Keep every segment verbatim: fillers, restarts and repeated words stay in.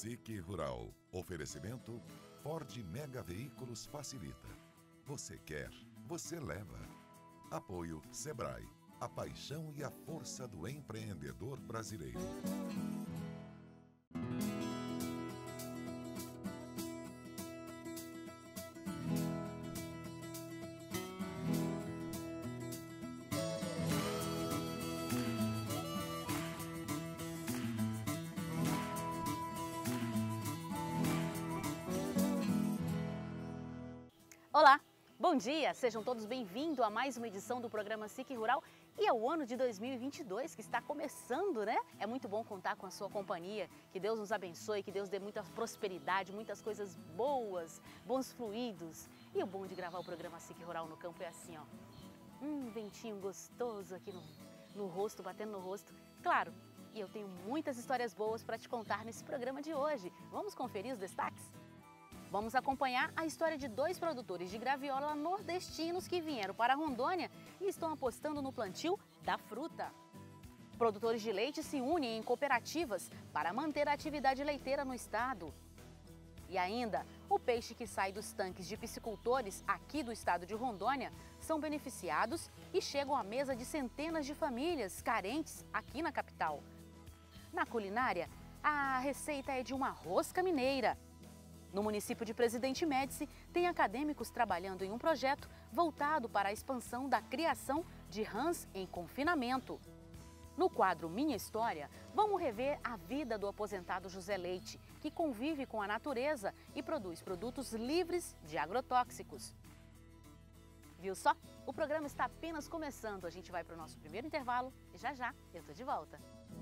S I C Rural. Oferecimento Ford Mega Veículos facilita. Você quer, você leva. Apoio Sebrae. A paixão e a força do empreendedor brasileiro. Olá, bom dia! Sejam todos bem-vindos a mais uma edição do programa S I C Rural e é o ano de dois mil e vinte e dois que está começando, né? É muito bom contar com a sua companhia, que Deus nos abençoe, que Deus dê muita prosperidade, muitas coisas boas, bons fluidos. E o bom de gravar o programa S I C Rural no campo é assim, ó, um ventinho gostoso aqui no, no rosto, batendo no rosto. Claro, e eu tenho muitas histórias boas para te contar nesse programa de hoje. Vamos conferir os destaques? Vamos acompanhar a história de dois produtores de graviola nordestinos que vieram para Rondônia e estão apostando no plantio da fruta. Produtores de leite se unem em cooperativas para manter a atividade leiteira no estado. E ainda, o peixe que sai dos tanques de piscicultores aqui do estado de Rondônia são beneficiados e chegam à mesa de centenas de famílias carentes aqui na capital. Na culinária, a receita é de uma rosca mineira. No município de Presidente Médici, tem acadêmicos trabalhando em um projeto voltado para a expansão da criação de rãs em confinamento. No quadro Minha História, vamos rever a vida do aposentado José Leite, que convive com a natureza e produz produtos livres de agrotóxicos. Viu só? O programa está apenas começando. A gente vai para o nosso primeiro intervalo e já já eu estou de volta.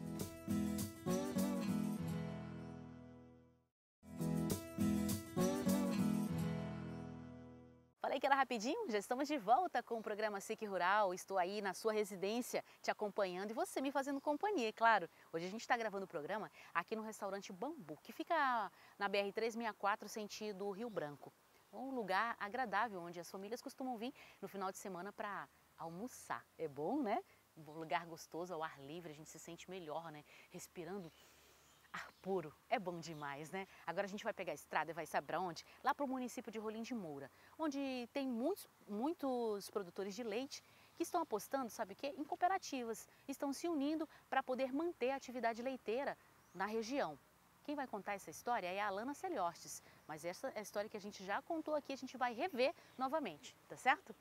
Falei que era rapidinho, já estamos de volta com o programa S I C Rural. Estou aí na sua residência te acompanhando e você me fazendo companhia, é claro. Hoje a gente está gravando o programa aqui no restaurante Bambu, que fica na B R trezentos e sessenta e quatro, sentido Rio Branco. Um lugar agradável onde as famílias costumam vir no final de semana para almoçar. É bom, né? Um lugar gostoso, ao ar livre, a gente se sente melhor, né? Respirando ar puro, é bom demais, né? Agora a gente vai pegar a estrada e vai saber para onde? Lá para o município de Rolim de Moura, onde tem muitos, muitos produtores de leite que estão apostando, sabe o quê? Em cooperativas, estão se unindo para poder manter a atividade leiteira na região. Quem vai contar essa história é a Alana Celiostes, mas essa é a história que a gente já contou aqui, a gente vai rever novamente, tá certo?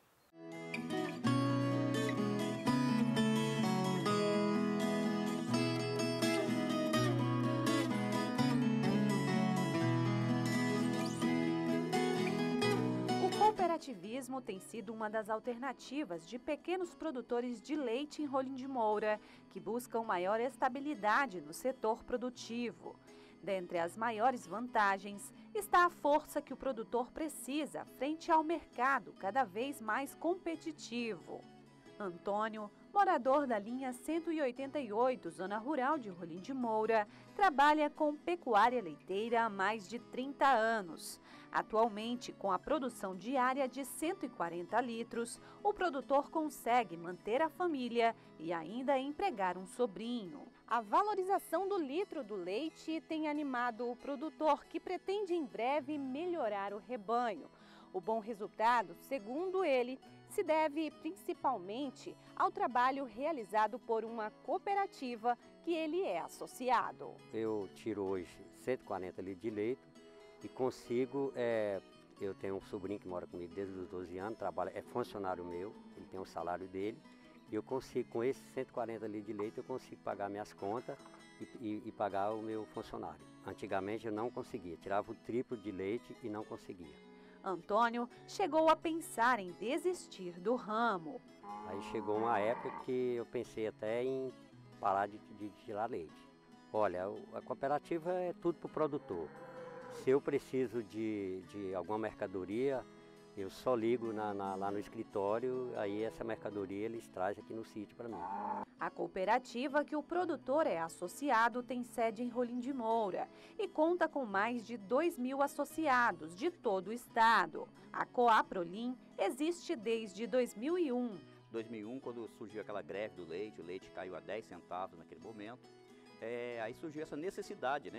O cooperativismo tem sido uma das alternativas de pequenos produtores de leite em Rolim de Moura, que buscam maior estabilidade no setor produtivo. Dentre as maiores vantagens está a força que o produtor precisa frente ao mercado cada vez mais competitivo. Antônio, morador da linha cento e oitenta e oito, zona rural de Rolim de Moura, trabalha com pecuária leiteira há mais de trinta anos. Atualmente, com a produção diária de cento e quarenta litros, o produtor consegue manter a família e ainda empregar um sobrinho. A valorização do litro do leite tem animado o produtor, que pretende em breve melhorar o rebanho. O bom resultado, segundo ele, se deve principalmente ao trabalho realizado por uma cooperativa que ele é associado. Eu tiro hoje cento e quarenta litros de leite e consigo, é, eu tenho um sobrinho que mora comigo desde os doze anos, trabalha, é funcionário meu, ele tem o salário dele, e eu consigo, com esses cento e quarenta litros de leite, eu consigo pagar minhas contas e, e, e pagar o meu funcionário. Antigamente eu não conseguia, tirava o triplo de leite e não conseguia. Antônio chegou a pensar em desistir do ramo. Aí chegou uma época que eu pensei até em parar de, de tirar leite. Olha, a cooperativa é tudo para o produtor. Se eu preciso de, de alguma mercadoria, eu só ligo na, na, lá no escritório, aí essa mercadoria eles trazem aqui no sítio para mim. A cooperativa que o produtor é associado tem sede em Rolim de Moura e conta com mais de dois mil associados de todo o estado. A Coaprolim existe desde dois mil e um. dois mil e um, quando surgiu aquela greve do leite, o leite caiu a dez centavos naquele momento, é, aí surgiu essa necessidade, né,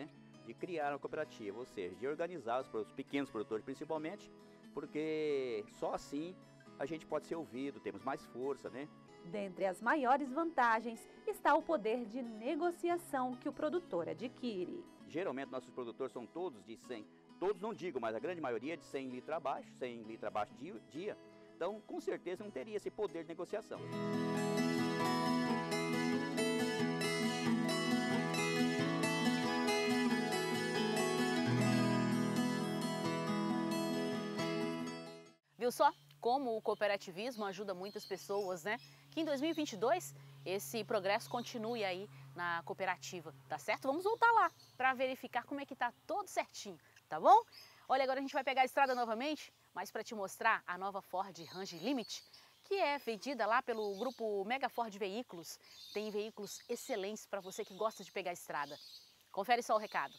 de criar uma cooperativa, ou seja, de organizar os, os pequenos produtores principalmente, porque só assim a gente pode ser ouvido, temos mais força, né? Dentre as maiores vantagens está o poder de negociação que o produtor adquire. Geralmente nossos produtores são todos de cem, todos não digo, mas a grande maioria de cem litros abaixo, cem litros abaixo dia, dia. Então, com certeza não teria esse poder de negociação. Viu só como o cooperativismo ajuda muitas pessoas, né? Que em dois mil e vinte e dois esse progresso continue aí na cooperativa, tá certo? Vamos voltar lá para verificar como é que tá tudo certinho, tá bom? Olha, agora a gente vai pegar a estrada novamente, mas para te mostrar a nova Ford Ranger Limite, que é vendida lá pelo grupo Mega Ford Veículos. Tem veículos excelentes para você que gosta de pegar a estrada. Confere só o recado.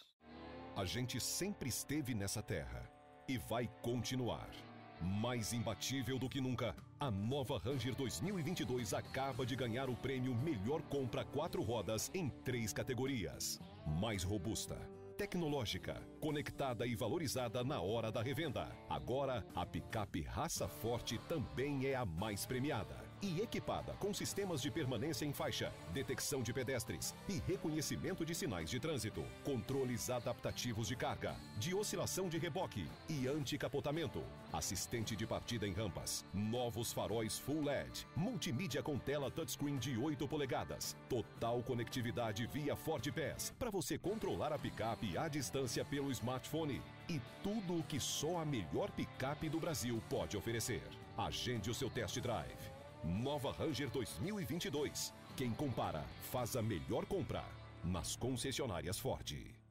A gente sempre esteve nessa terra e vai continuar. Mais imbatível do que nunca, a nova Ranger dois mil e vinte e dois acaba de ganhar o prêmio Melhor Compra quatro rodas em três categorias. Mais robusta, tecnológica, conectada e valorizada na hora da revenda. Agora, a picape Raça Forte também é a mais premiada. E equipada com sistemas de permanência em faixa, detecção de pedestres e reconhecimento de sinais de trânsito, controles adaptativos de carga, de oscilação de reboque e anticapotamento, assistente de partida em rampas, novos faróis Full L E D, multimídia com tela touchscreen de oito polegadas, total conectividade via Ford Pass para você controlar a picape à distância pelo smartphone e tudo o que só a melhor picape do Brasil pode oferecer. Agende o seu test drive. Nova Ranger dois mil e vinte e dois. Quem compara, faz a melhor compra. Nas concessionárias Ford.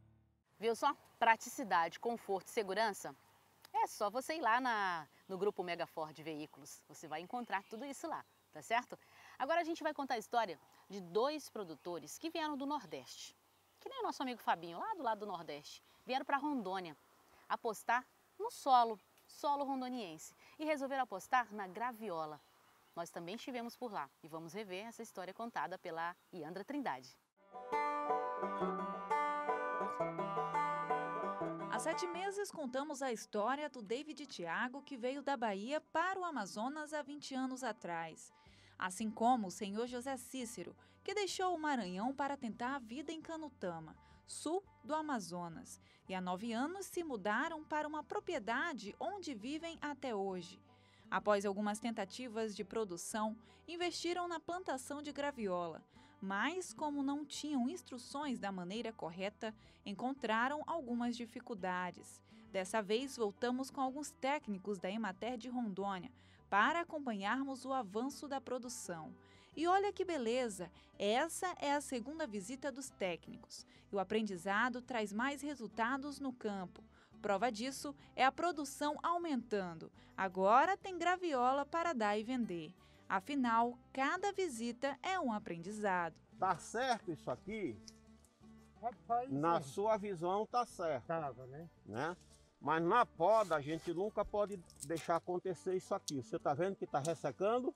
Viu só? Praticidade, conforto e segurança? É só você ir lá na, no grupo Mega Ford Veículos. Você vai encontrar tudo isso lá, tá certo? Agora a gente vai contar a história de dois produtores que vieram do Nordeste. Que nem o nosso amigo Fabinho, lá do lado do Nordeste. Vieram para Rondônia apostar no solo, solo rondoniense. E resolveram apostar na graviola. Nós também estivemos por lá e vamos rever essa história contada pela Iandra Trindade. Há sete meses contamos a história do David Thiago, que veio da Bahia para o Amazonas há vinte anos atrás. Assim como o senhor José Cícero, que deixou o Maranhão para tentar a vida em Canutama, sul do Amazonas. E há nove anos se mudaram para uma propriedade onde vivem até hoje. Após algumas tentativas de produção, investiram na plantação de graviola, mas como não tinham instruções da maneira correta, encontraram algumas dificuldades. Dessa vez, voltamos com alguns técnicos da Emater de Rondônia para acompanharmos o avanço da produção. E olha que beleza, essa é a segunda visita dos técnicos, e o aprendizado traz mais resultados no campo. Prova disso é a produção aumentando. Agora tem graviola para dar e vender. Afinal, cada visita é um aprendizado. Tá certo isso aqui? Rapaz, na é. sua visão tá certo. Tava, né? né? Mas na poda a gente nunca pode deixar acontecer isso aqui. Você tá vendo que tá ressecando?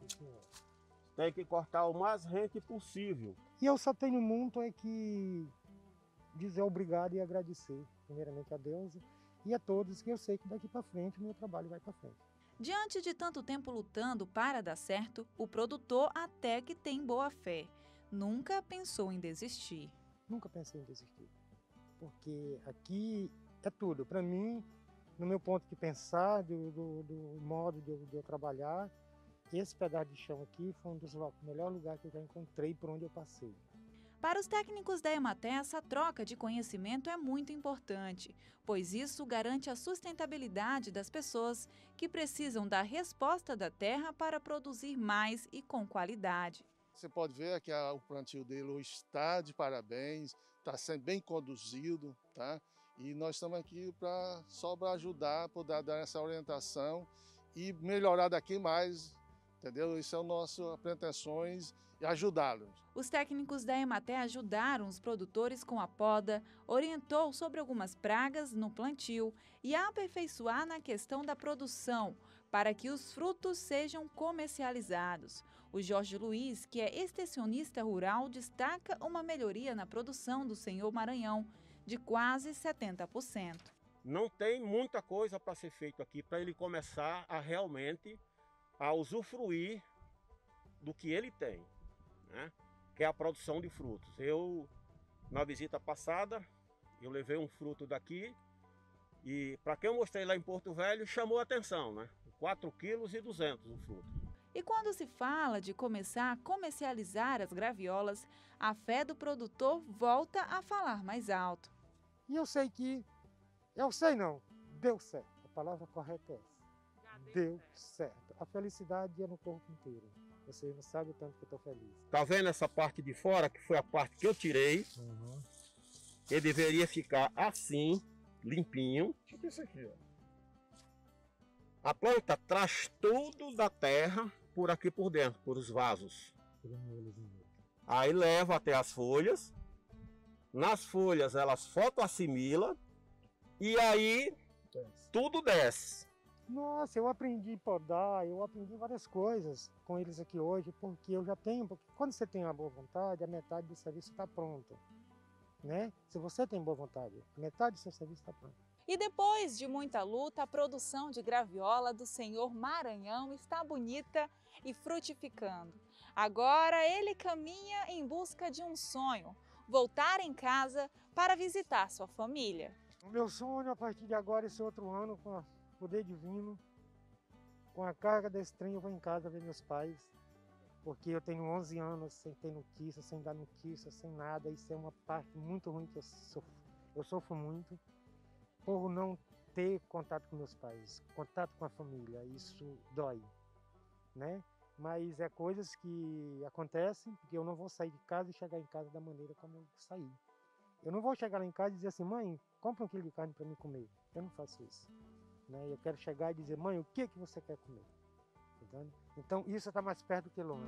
É. Tem que cortar o mais rente possível. E eu só tenho muito é que dizer obrigado e agradecer, primeiramente a Deus e a todos, que eu sei que daqui para frente o meu trabalho vai para frente. Diante de tanto tempo lutando para dar certo, o produtor até que tem boa fé. Nunca pensou em desistir. Nunca pensei em desistir, porque aqui é tudo. Para mim, no meu ponto de pensar, do, do, do modo de eu, de eu trabalhar, esse pedaço de chão aqui foi um dos melhores lugares que eu já encontrei por onde eu passei. Para os técnicos da Emater, essa troca de conhecimento é muito importante, pois isso garante a sustentabilidade das pessoas que precisam da resposta da terra para produzir mais e com qualidade. Você pode ver que a, o plantio dele está de parabéns, está sendo bem conduzido, tá? E nós estamos aqui pra, só para ajudar, poder dar essa orientação e melhorar daqui mais, entendeu? Isso é o nosso pretensões e ajudá-los. Os técnicos da Emater ajudaram os produtores com a poda, orientou sobre algumas pragas no plantio e a aperfeiçoar na questão da produção, para que os frutos sejam comercializados. O Jorge Luiz, que é extensionista rural, destaca uma melhoria na produção do senhor Maranhão. de quase setenta por cento. Não tem muita coisa para ser feito aqui para ele começar a realmente a usufruir do que ele tem, né? Que é a produção de frutos. Eu, na visita passada, eu levei um fruto daqui e para quem eu mostrei lá em Porto Velho, chamou a atenção, né? quatro quilos e duzentos o fruto. E quando se fala de começar a comercializar as graviolas, a fé do produtor volta a falar mais alto. E eu sei que, eu sei não, deu certo. A palavra correta é essa. Deu certo. A felicidade é no corpo inteiro. Você não sabe o tanto que eu estou feliz. Tá vendo essa parte de fora, que foi a parte que eu tirei? Uhum. Ele deveria ficar assim, limpinho. Tipo isso aqui, ó. A planta traz tudo da terra por aqui por dentro, por os vasos. Aí leva até as folhas. Nas folhas elas fotoassimilam e aí desce. Tudo desce. Nossa, eu aprendi a podar, eu aprendi várias coisas com eles aqui hoje, porque eu já tenho, porque quando você tem uma boa vontade, a metade do serviço está pronto, né? Se você tem boa vontade, a metade do seu serviço está pronto. E depois de muita luta, a produção de graviola do senhor Maranhão está bonita e frutificando. Agora ele caminha em busca de um sonho, voltar em casa para visitar sua família. O meu sonho a partir de agora, esse outro ano, com o poder divino, com a carga desse trem, eu vou em casa ver meus pais, porque eu tenho onze anos sem ter notícia, sem dar notícia, sem nada. Isso é uma parte muito ruim que eu sofro, eu sofro muito por não ter contato com meus pais, contato com a família. Isso dói, né? Mas é coisas que acontecem, porque eu não vou sair de casa e chegar em casa da maneira como eu saí. Eu não vou chegar lá em casa e dizer assim, mãe, compra um quilo de carne para mim comer. Eu não faço isso, né? Eu quero chegar e dizer, mãe, o que que você quer comer? Entende? Então isso está mais perto do que longe.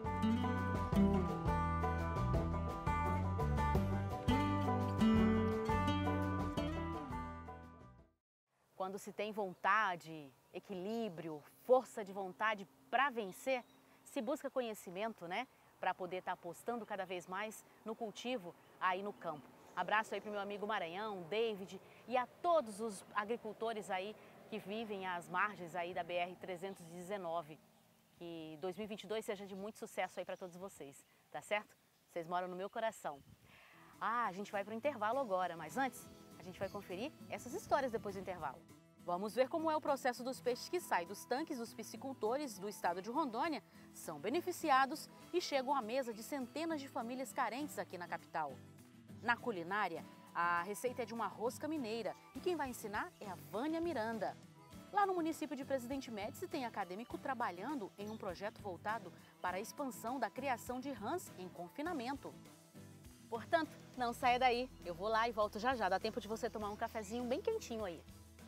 Quando se tem vontade, equilíbrio, força de vontade para vencer, se busca conhecimento, né? Para poder estar apostando cada vez mais no cultivo aí no campo. Abraço aí para o meu amigo Maranhão, David, e a todos os agricultores aí que vivem às margens aí da B R trezentos e dezenove. Que dois mil e vinte e dois seja de muito sucesso aí para todos vocês, tá certo? Vocês moram no meu coração. Ah, a gente vai para o intervalo agora, mas antes a gente vai conferir essas histórias depois do intervalo. Vamos ver como é o processo dos peixes que saem dos tanques dos piscicultores do estado de Rondônia, são beneficiados e chegam à mesa de centenas de famílias carentes aqui na capital. Na culinária, a receita é de uma rosca mineira e quem vai ensinar é a Vânia Miranda. Lá no município de Presidente Médici tem acadêmico trabalhando em um projeto voltado para a expansão da criação de rãs em confinamento. Portanto, não saia daí, eu vou lá e volto já já, dá tempo de você tomar um cafezinho bem quentinho aí.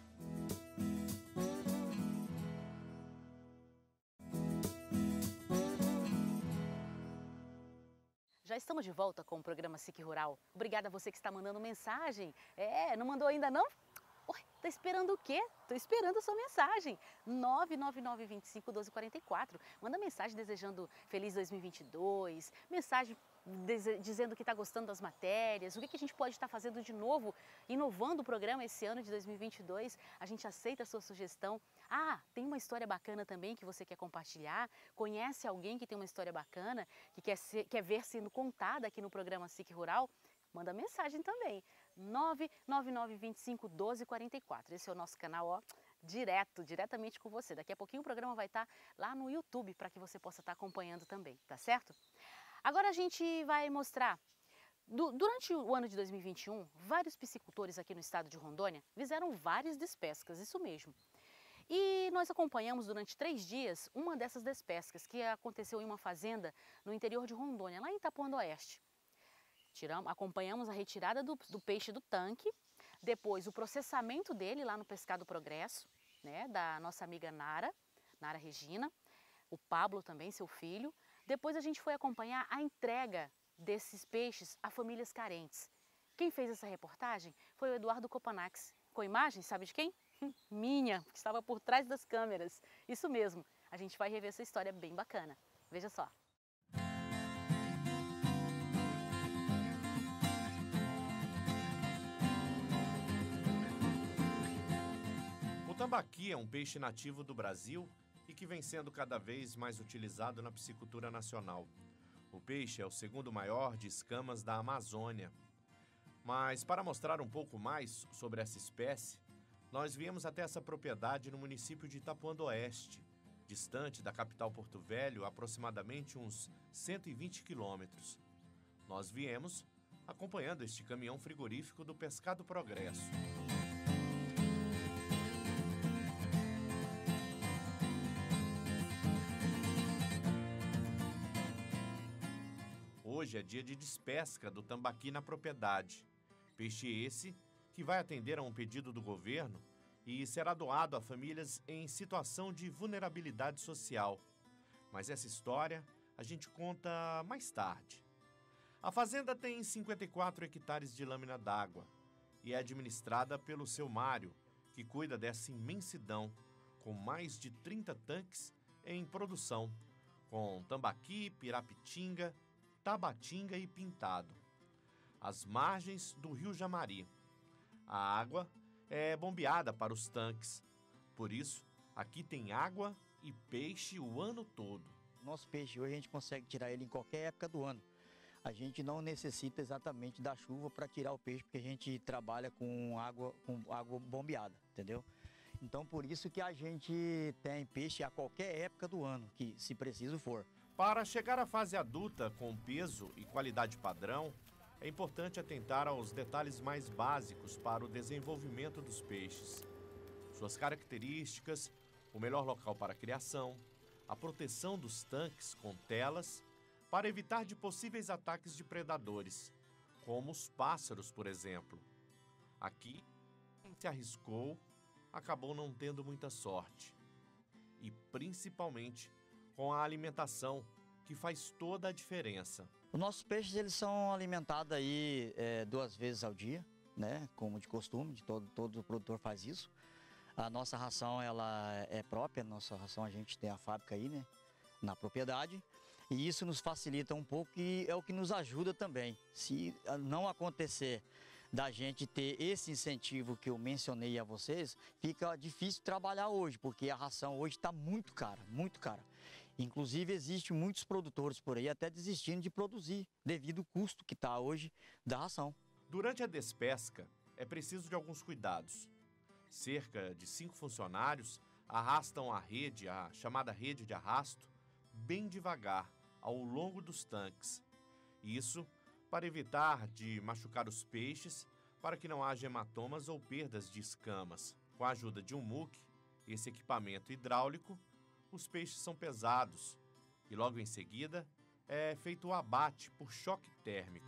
Já estamos de volta com o programa S I C Rural. Obrigada a você que está mandando mensagem. É, não mandou ainda não? Ué, tá esperando o quê? Tô esperando a sua mensagem. nove nove nove, dois cinco, um dois quatro quatro. Manda mensagem desejando feliz dois mil e vinte e dois, mensagem dizendo que está gostando das matérias, o que, que a gente pode estar fazendo de novo, inovando o programa esse ano de dois mil e vinte e dois. A gente aceita a sua sugestão. Ah, tem uma história bacana também que você quer compartilhar? Conhece alguém que tem uma história bacana, que quer, ser, quer ver sendo contada aqui no programa S I C Rural? Manda mensagem também. nove nove nove, dois cinco, um dois quatro quatro. Esse é o nosso canal, ó, direto, diretamente com você. Daqui a pouquinho o programa vai estar lá no YouTube para que você possa estar acompanhando também, tá certo? Agora a gente vai mostrar, durante o ano de dois mil e vinte e um, vários piscicultores aqui no estado de Rondônia fizeram várias despescas, isso mesmo. E nós acompanhamos durante três dias uma dessas despescas que aconteceu em uma fazenda no interior de Rondônia, lá em Itapuã do Oeste. Tiramos, acompanhamos a retirada do, do peixe do tanque, depois o processamento dele lá no Pescado Progresso, né, da nossa amiga Nara, Nara Regina, o Pablo também, seu filho. Depois a gente foi acompanhar a entrega desses peixes a famílias carentes. Quem fez essa reportagem foi o Eduardo Copanax, com imagem, sabe de quem? Minha, que estava por trás das câmeras. Isso mesmo, a gente vai rever essa história bem bacana. Veja só. tambaqui é um peixe nativo do Brasil e que vem sendo cada vez mais utilizado na piscicultura nacional. O peixe é o segundo maior de escamas da Amazônia. Mas para mostrar um pouco mais sobre essa espécie, nós viemos até essa propriedade no município de Itapuã do Oeste, distante da capital Porto Velho, aproximadamente uns cento e vinte quilômetros. Nós viemos acompanhando este caminhão frigorífico do Pescado Progresso. Hoje é dia de despesca do tambaqui na propriedade. Peixe esse que vai atender a um pedido do governo e será doado a famílias em situação de vulnerabilidade social. Mas essa história a gente conta mais tarde. A fazenda tem cinquenta e quatro hectares de lâmina d'água e é administrada pelo seu Mário, que cuida dessa imensidão, com mais de trinta tanques em produção, com tambaqui, pirapitinga, tabatinga e pintado. Às margens do rio Jamari. A água é bombeada para os tanques. Por isso, aqui tem água e peixe o ano todo. Nosso peixe hoje a gente consegue tirar ele em qualquer época do ano. A gente não necessita exatamente da chuva para tirar o peixe, porque a gente trabalha com água, com água bombeada, entendeu? Então, por isso que a gente tem peixe a qualquer época do ano, que se preciso for. Para chegar à fase adulta com peso e qualidade padrão, é importante atentar aos detalhes mais básicos para o desenvolvimento dos peixes. Suas características, o melhor local para a criação, a proteção dos tanques com telas, para evitar de possíveis ataques de predadores, como os pássaros, por exemplo. Aqui, quem se arriscou acabou não tendo muita sorte. E principalmente com a alimentação, que faz toda a diferença. Os nossos peixes eles são alimentados aí é, duas vezes ao dia, né? Como de costume, de todo, todo produtor faz isso. A nossa ração ela é própria, a nossa ração a gente tem a fábrica aí, né? Na propriedade. E isso nos facilita um pouco e é o que nos ajuda também. Se não acontecer da gente ter esse incentivo que eu mencionei a vocês, fica difícil trabalhar hoje, porque a ração hoje está muito cara, muito cara. Inclusive, existem muitos produtores por aí até desistindo de produzir, devido ao custo que está hoje da ração. Durante a despesca, é preciso de alguns cuidados. Cerca de cinco funcionários arrastam a rede, a chamada rede de arrasto, bem devagar, ao longo dos tanques. Isso para evitar de machucar os peixes, para que não haja hematomas ou perdas de escamas. Com a ajuda de um muque, esse equipamento hidráulico, os peixes são pesados e logo em seguida é feito o abate por choque térmico.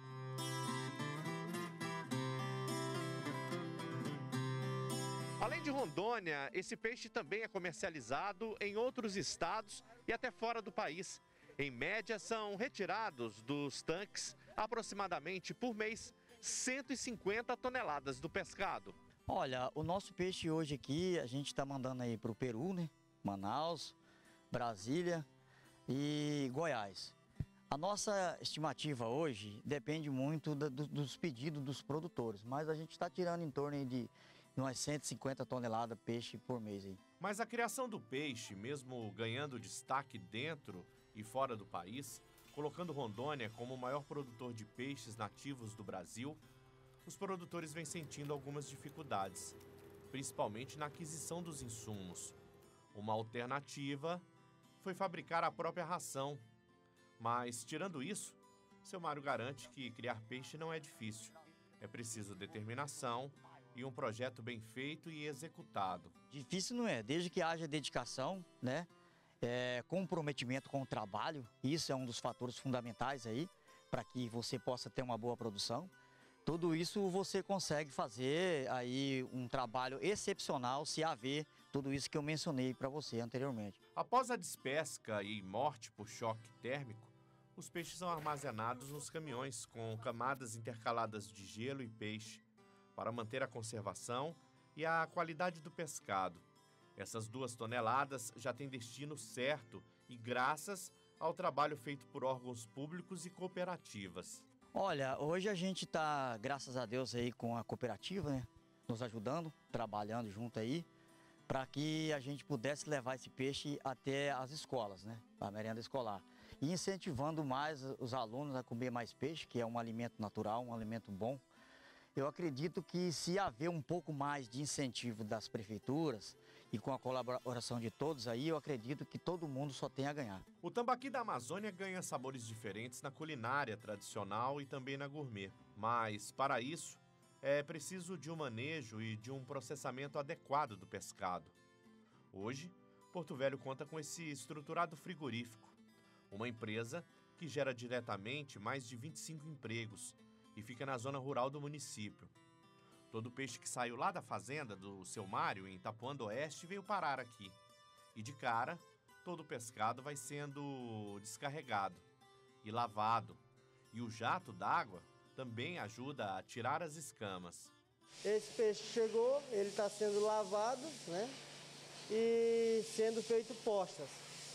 Além de Rondônia, esse peixe também é comercializado em outros estados e até fora do país. Em média, são retirados dos tanques aproximadamente por mês cento e cinquenta toneladas do pescado. Olha, o nosso peixe hoje aqui a gente está mandando aí para o Peru, né? Manaus, Brasília e Goiás. A nossa estimativa hoje depende muito da, do, dos pedidos dos produtores, mas a gente está tirando em torno aí de umas cento e cinquenta toneladas de peixe por mês aí. Mas a criação do peixe, mesmo ganhando destaque dentro e fora do país, colocando Rondônia como o maior produtor de peixes nativos do Brasil, os produtores vêm sentindo algumas dificuldades, principalmente na aquisição dos insumos. Uma alternativa foi fabricar a própria ração. Mas, tirando isso, seu Mário garante que criar peixe não é difícil. É preciso determinação e um projeto bem feito e executado. Difícil não é, desde que haja dedicação, né? É, comprometimento com o trabalho, isso é um dos fatores fundamentais aí, para que você possa ter uma boa produção. Tudo isso você consegue fazer aí um trabalho excepcional se haver tudo isso que eu mencionei para você anteriormente. Após a despesca e morte por choque térmico, os peixes são armazenados nos caminhões com camadas intercaladas de gelo e peixe para manter a conservação e a qualidade do pescado. Essas duas toneladas já têm destino certo e graças ao trabalho feito por órgãos públicos e cooperativas. Olha, hoje a gente está, graças a Deus, aí com a cooperativa, né? Nos ajudando, trabalhando junto aí. para que a gente pudesse levar esse peixe até as escolas, né? A merenda escolar. E incentivando mais os alunos a comer mais peixe, que é um alimento natural, um alimento bom. Eu acredito que se haver um pouco mais de incentivo das prefeituras e com a colaboração de todos aí, eu acredito que todo mundo só tem a ganhar. O tambaqui da Amazônia ganha sabores diferentes na culinária tradicional e também na gourmet. Mas, para isso, é preciso de um manejo e de um processamento adequado do pescado. Hoje, Porto Velho conta com esse estruturado frigorífico, uma empresa que gera diretamente mais de vinte e cinco empregos e fica na zona rural do município. Todo o peixe que saiu lá da fazenda do seu Mário, em Itapuã do Oeste, veio parar aqui. E de cara, todo o pescado vai sendo descarregado e lavado. E o jato d'água também ajuda a tirar as escamas. Esse peixe chegou, ele está sendo lavado, né? E sendo feito postas.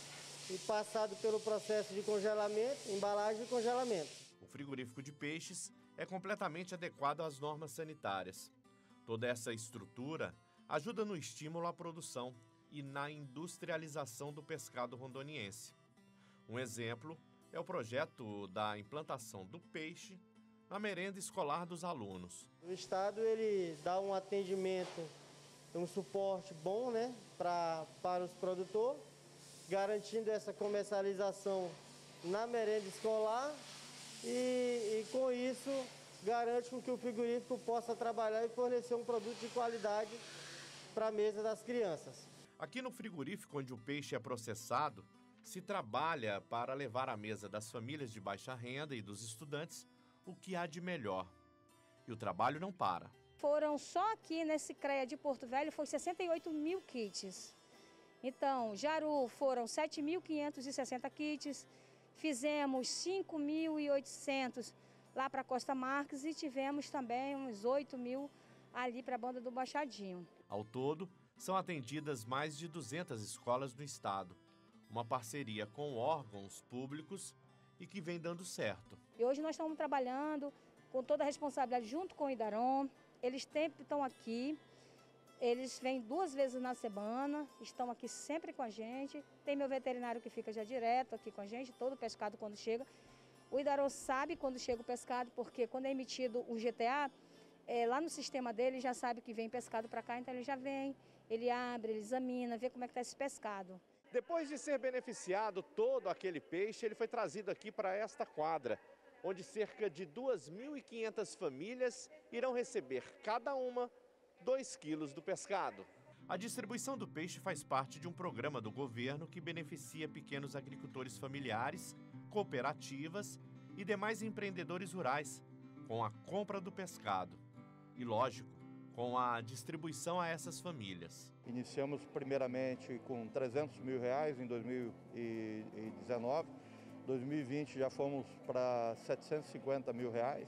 E passado pelo processo de congelamento, embalagem e congelamento. O frigorífico de peixes é completamente adequado às normas sanitárias. Toda essa estrutura ajuda no estímulo à produção e na industrialização do pescado rondoniense. Um exemplo é o projeto da implantação do peixe na merenda escolar dos alunos. O Estado ele dá um atendimento, um suporte bom, né, pra, para os produtores, garantindo essa comercialização na merenda escolar e, e com isso garante com que o frigorífico possa trabalhar e fornecer um produto de qualidade para a mesa das crianças. Aqui no frigorífico onde o peixe é processado, se trabalha para levar à mesa das famílias de baixa renda e dos estudantes o que há de melhor. E o trabalho não para. Foram só aqui nesse CREA de Porto Velho, foi sessenta e oito mil kits. Então, Jaru foram sete mil quinhentos e sessenta kits, fizemos cinco mil e oitocentos lá para Costa Marques e tivemos também uns oito mil ali para a banda do Baixadinho. Ao todo, são atendidas mais de duzentas escolas no estado. Uma parceria com órgãos públicos e que vem dando certo. E hoje nós estamos trabalhando com toda a responsabilidade junto com o Idarom. Eles sempre estão aqui. Eles vêm duas vezes na semana, estão aqui sempre com a gente. Tem meu veterinário que fica já direto aqui com a gente, todo o pescado quando chega. O Idarom sabe quando chega o pescado, porque quando é emitido o G T A, é, lá no sistema dele já sabe que vem pescado para cá, então ele já vem, ele abre, ele examina, vê como é que está esse pescado. Depois de ser beneficiado todo aquele peixe, ele foi trazido aqui para esta quadra, onde cerca de duas mil e quinhentas famílias irão receber cada uma dois quilos do pescado. A distribuição do peixe faz parte de um programa do governo que beneficia pequenos agricultores familiares, cooperativas e demais empreendedores rurais, com a compra do pescado. E, lógico, com a distribuição a essas famílias. Iniciamos primeiramente com trezentos mil reais em dois mil e dezenove. Em dois mil e vinte já fomos para setecentos e cinquenta mil reais.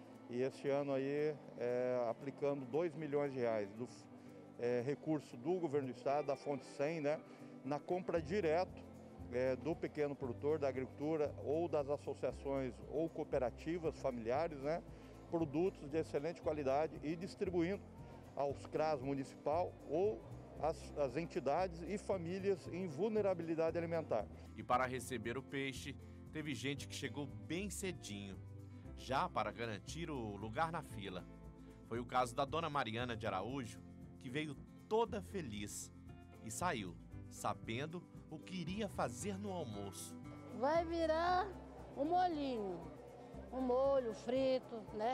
E este ano aí é, aplicando dois milhões de reais do é, recurso do governo do estado, da fonte cem, né, na compra direto é, do pequeno produtor, da agricultura ou das associações ou cooperativas familiares, né, produtos de excelente qualidade e distribuindo aos C R A S municipal ou as, as entidades e famílias em vulnerabilidade alimentar. E para receber o peixe, teve gente que chegou bem cedinho, já para garantir o lugar na fila. Foi o caso da dona Mariana de Araújo, que veio toda feliz e saiu sabendo o que iria fazer no almoço. Vai virar um molhinho, um molho frito, né?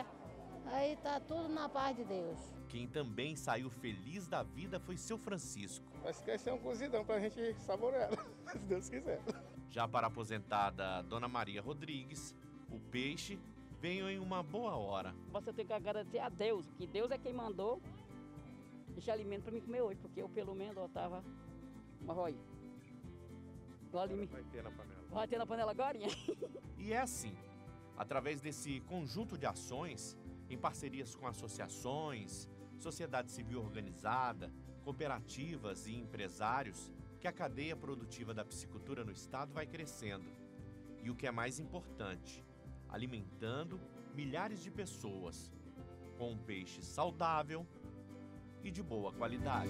Aí tá tudo na paz de Deus. Quem também saiu feliz da vida foi seu Francisco. Mas quer ser um cozidão pra gente saborear, se Deus quiser. Já para a aposentada dona Maria Rodrigues, o peixe veio em uma boa hora. Você tem que agradecer a Deus, que Deus é quem mandou esse alimento para mim comer hoje, porque eu pelo menos eu tava uma róia. Vai ter na panela. Vai ter na panela agora? E é assim, através desse conjunto de ações, em parcerias com associações, sociedade civil organizada, cooperativas e empresários, que a cadeia produtiva da piscicultura no estado vai crescendo. E o que é mais importante, alimentando milhares de pessoas com um peixe saudável e de boa qualidade.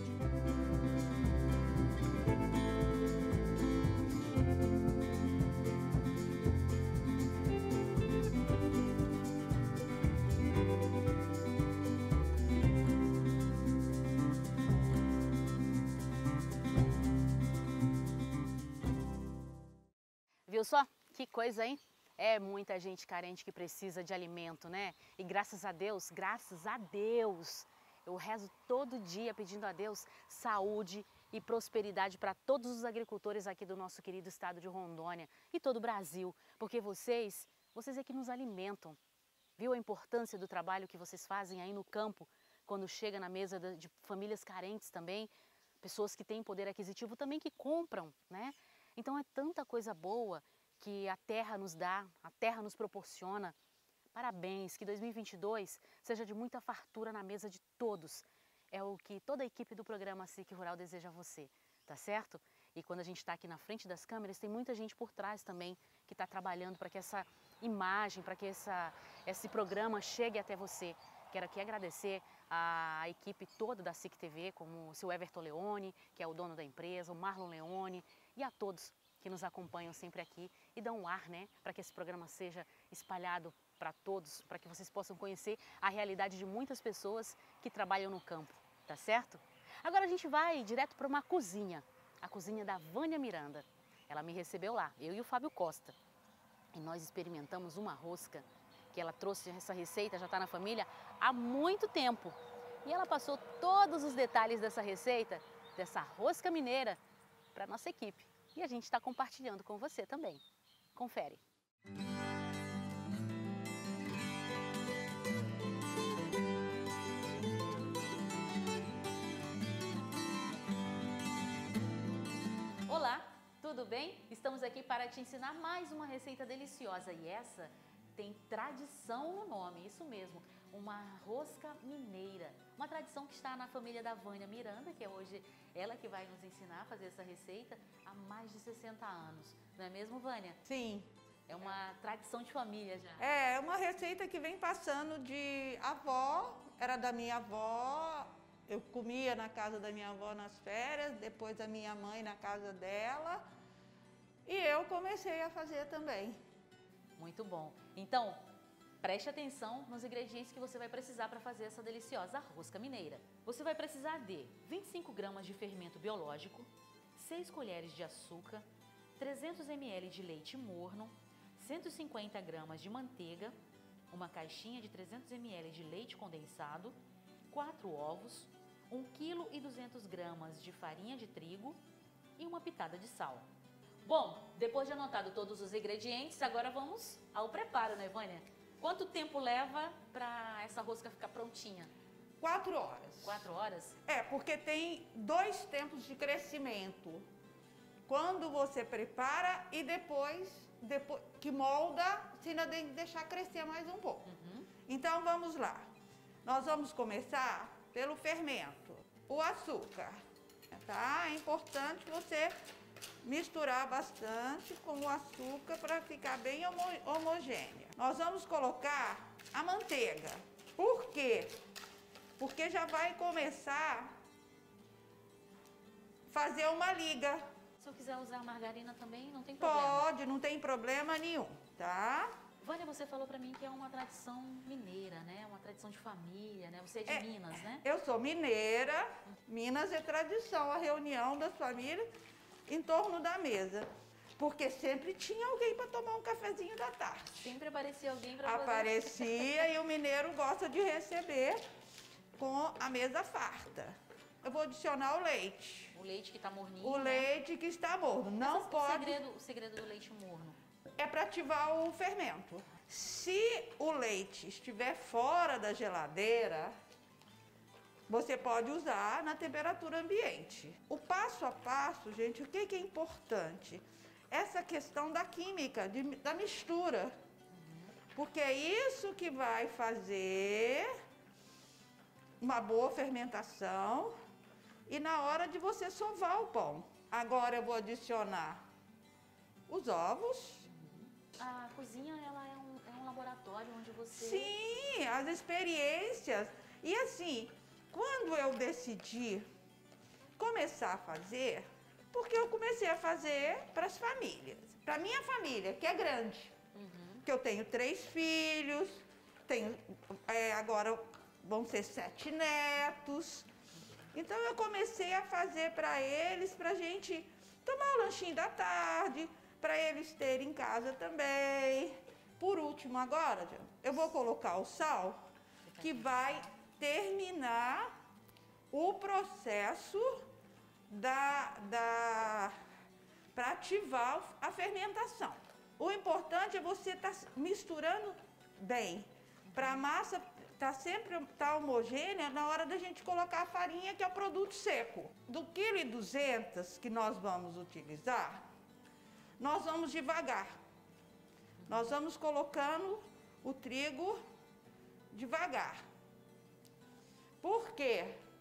Viu só? Que coisa, hein? É muita gente carente que precisa de alimento, né? E graças a Deus, graças a Deus, eu rezo todo dia pedindo a Deus saúde e prosperidade para todos os agricultores aqui do nosso querido estado de Rondônia e todo o Brasil, porque vocês, vocês é que nos alimentam. Viu a importância do trabalho que vocês fazem aí no campo, quando chega na mesa de famílias carentes também, pessoas que têm poder aquisitivo também que compram, né? Então é tanta coisa boa que a terra nos dá, a terra nos proporciona. Parabéns, que dois mil e vinte e dois seja de muita fartura na mesa de todos. É o que toda a equipe do programa S I C Rural deseja a você, tá certo? E quando a gente está aqui na frente das câmeras, tem muita gente por trás também que está trabalhando para que essa imagem, para que essa, esse programa chegue até você. Quero aqui agradecer a equipe toda da S I C T V, como o seu Everton Leone, que é o dono da empresa, o Marlon Leone, e a todos que nos acompanham sempre aqui e dão um ar, né, para que esse programa seja espalhado para todos, para que vocês possam conhecer a realidade de muitas pessoas que trabalham no campo, tá certo? Agora a gente vai direto para uma cozinha, a cozinha da Vânia Miranda. Ela me recebeu lá, eu e o Fábio Costa, e nós experimentamos uma rosca que ela trouxe. Essa receita já está na família há muito tempo. E ela passou todos os detalhes dessa receita, dessa rosca mineira, para a nossa equipe. E a gente está compartilhando com você também. Confere. Olá, tudo bem? Estamos aqui para te ensinar mais uma receita deliciosa. E essa tem tradição no nome, isso mesmo, uma rosca mineira. Uma tradição que está na família da Vânia Miranda, que é hoje ela que vai nos ensinar a fazer essa receita há mais de sessenta anos. Não é mesmo, Vânia? Sim. É uma tradição de família já. É, uma receita que vem passando de avó, era da minha avó, eu comia na casa da minha avó nas férias, depois a minha mãe na casa dela, e eu comecei a fazer também. Muito bom. Então, preste atenção nos ingredientes que você vai precisar para fazer essa deliciosa rosca mineira. Você vai precisar de vinte e cinco gramas de fermento biológico, seis colheres de açúcar, trezentos mililitros de leite morno, cento e cinquenta gramas de manteiga, uma caixinha de trezentos mililitros de leite condensado, quatro ovos, um vírgula duzentos gramas de farinha de trigo e uma pitada de sal. Bom, depois de anotado todos os ingredientes, agora vamos ao preparo, né, Vânia? Quanto tempo leva para essa rosca ficar prontinha? Quatro horas. Quatro horas? É, porque tem dois tempos de crescimento. Quando você prepara e depois, depois que molda, você ainda tem que deixar crescer mais um pouco. Uhum. Então, vamos lá. Nós vamos começar pelo fermento. O açúcar, tá? É importante você misturar bastante com o açúcar para ficar bem homo homogênea. Nós vamos colocar a manteiga. Por quê? Porque já vai começar a fazer uma liga. Se eu quiser usar margarina também, não tem problema? Pode, não tem problema nenhum, tá? Vânia, você falou para mim que é uma tradição mineira, né? Uma tradição de família, né? Você é de é, Minas, né? Eu sou mineira. Minas é tradição, a reunião das famílias em torno da mesa. Porque sempre tinha alguém para tomar um cafezinho da tarde. Sempre aparecia alguém para fazer. Aparecia e o mineiro gosta de receber com a mesa farta. Eu vou adicionar o leite. O leite que está morninho, O né? leite que está morno. Não Mas pode... O segredo, o segredo do leite morno? É para ativar o fermento. Se o leite estiver fora da geladeira, você pode usar na temperatura ambiente. O passo a passo, gente, o que, que é importante? Essa questão da química, de, da mistura. Uhum. Porque é isso que vai fazer uma boa fermentação e na hora de você sovar o pão. Agora eu vou adicionar os ovos. A cozinha, ela é um, é um laboratório onde você... Sim, as experiências. E assim, Quando eu decidi começar a fazer, porque eu comecei a fazer para as famílias, para minha família, que é grande, uhum. que eu tenho três filhos, tenho, é, agora vão ser sete netos, então eu comecei a fazer para eles, para a gente tomar o lanchinho da tarde, para eles terem em casa também. Por último agora, eu vou colocar o sal, que vai terminar o processo da, da, para ativar a fermentação. O importante é você estar tá misturando bem, para a massa estar tá sempre tá homogênea na hora da gente colocar a farinha, que é o produto seco. Do quilo e duzentos que nós vamos utilizar, nós vamos devagar. Nós vamos colocando o trigo devagar. Por quê?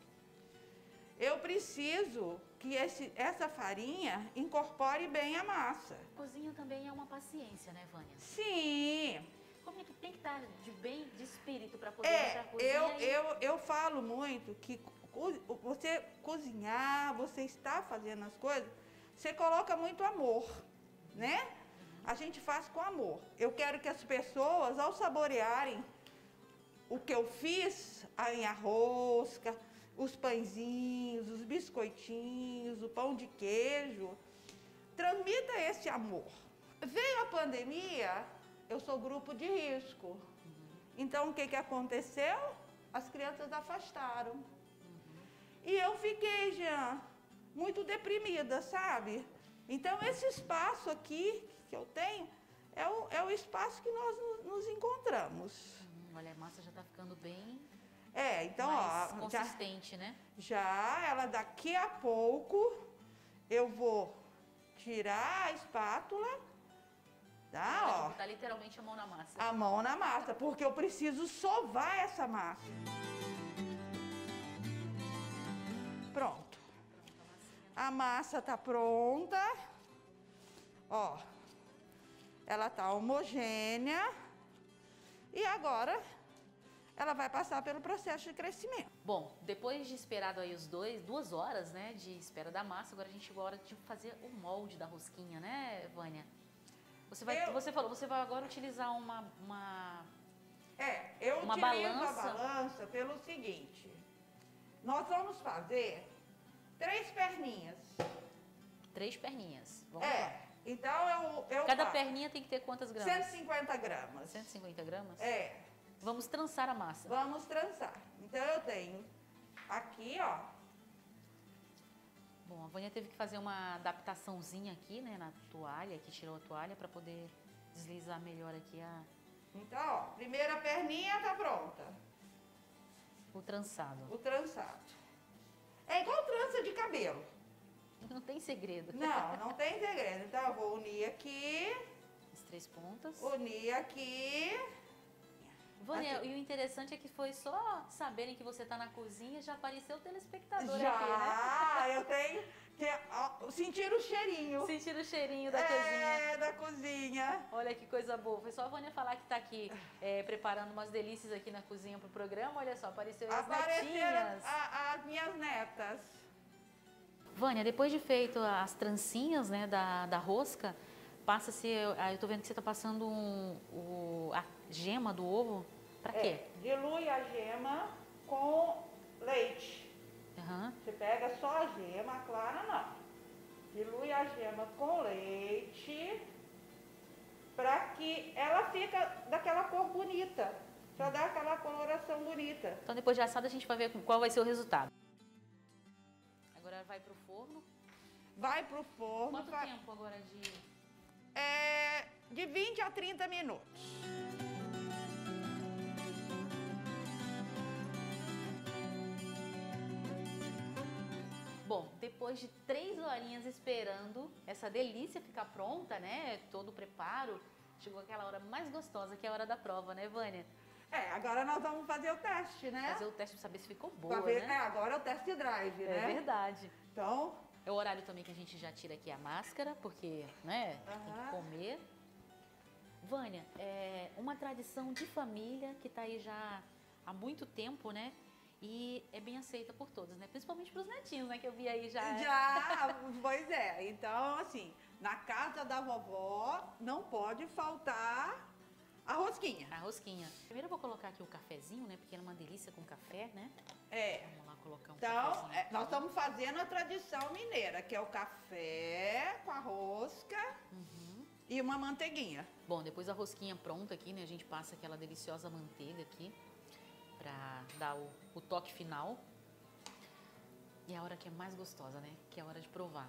Eu preciso que esse, essa farinha incorpore bem a massa. Cozinha também é uma paciência, né, Vânia? Sim. Como é que tem que estar de bem de espírito para poder é, entrar na cozinha? Eu, e... eu, eu falo muito que você cozinhar, você está fazendo as coisas, você coloca muito amor, né? A gente faz com amor. Eu quero que as pessoas, ao saborearem o que eu fiz, a minha rosca, os pãezinhos, os biscoitinhos, o pão de queijo, transmita esse amor. Veio a pandemia, eu sou grupo de risco. Então, o que, que aconteceu? As crianças afastaram. E eu fiquei, já muito deprimida, sabe? Então, esse espaço aqui que eu tenho é o, é o espaço que nós nos, nos encontramos. Hum, olha, a massa já está ficando bem é, então, mais ó, consistente, já, né? Já, ela daqui a pouco eu vou tirar a espátula, tá? Ó, tá literalmente a mão na massa. A mão na massa, porque eu preciso sovar essa massa. Pronto. A massa tá pronta. Ó, ela tá homogênea. E agora ela vai passar pelo processo de crescimento. Bom, depois de esperado aí os dois, duas horas, né, de espera da massa, agora a gente chegou a hora de fazer o molde da rosquinha, né, Vânia? Você vai, eu, você falou, você vai agora utilizar uma, uma É, eu uma utilizo balança. a balança pelo seguinte. Nós vamos fazer três perninhas. Três perninhas. Vamos é, lá. Então eu, eu Cada faço perninha tem que ter quantas gramas? cento e cinquenta gramas. cento e cinquenta gramas? É. Vamos trançar a massa. Vamos trançar. Então eu tenho aqui, ó. Bom, a Vânia teve que fazer uma adaptaçãozinha aqui, né, na toalha, que tirou a toalha para poder deslizar melhor aqui a... Então, ó, primeira perninha tá pronta. O trançado. O trançado. É igual trança de cabelo. Não tem segredo. Não, não tem segredo. Então eu vou unir aqui. As três pontas. Unir aqui. Vânia, e o interessante é que foi só saberem que você está na cozinha, já apareceu o telespectador já, aqui, né? Já, eu tenho que ó, sentir o cheirinho. Sentir o cheirinho da é, cozinha. É, da cozinha. Olha que coisa boa. Foi só a Vânia falar que está aqui é, preparando umas delícias aqui na cozinha pro programa. Olha só, apareceu as netinhas. A, as minhas netas. Vânia, depois de feito as trancinhas, né, da, da rosca, passa-se, eu, eu tô vendo que você tá passando um, o, a gema do ovo. Pra quê? É, dilui a gema com leite. Uhum. Você pega só a gema, a clara não. Dilui a gema com leite para que ela fica daquela cor bonita, para dar aquela coloração bonita. Então depois de assada a gente vai ver qual vai ser o resultado. Agora vai pro forno. Vai pro forno. Quanto vai... tempo agora de... É, de vinte a trinta minutos. Bom, depois de três horinhas esperando essa delícia ficar pronta, né? Todo o preparo, chegou aquela hora mais gostosa, que é a hora da prova, né, Vânia? É, agora nós vamos fazer o teste, né? Fazer o teste para saber se ficou boa, ver, né? É, agora é o teste drive, é né? É verdade. Então... É o horário também que a gente já tira aqui a máscara, porque, né, uhum. tem que comer. Vânia, é uma tradição de família que tá aí já há muito tempo, né? e é bem aceita por todos, né? Principalmente para os netinhos, né? Que eu vi aí já. Já, pois é. Então, assim, na casa da vovó não pode faltar a rosquinha. A rosquinha. Primeiro eu vou colocar aqui o cafezinho, né? Porque é uma delícia com café, né? É. Vamos lá colocar um Então, cafezinho. é, nós estamos fazendo a tradição mineira, que é o café com a rosca Uhum. e uma manteiguinha. Bom, depois da rosquinha pronta aqui, né? A gente passa aquela deliciosa manteiga aqui pra dar o, o toque final. E é a hora que é mais gostosa, né? Que é a hora de provar.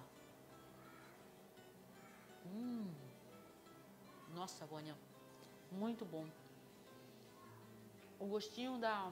Hum. Nossa, Vânia. Muito bom. O gostinho da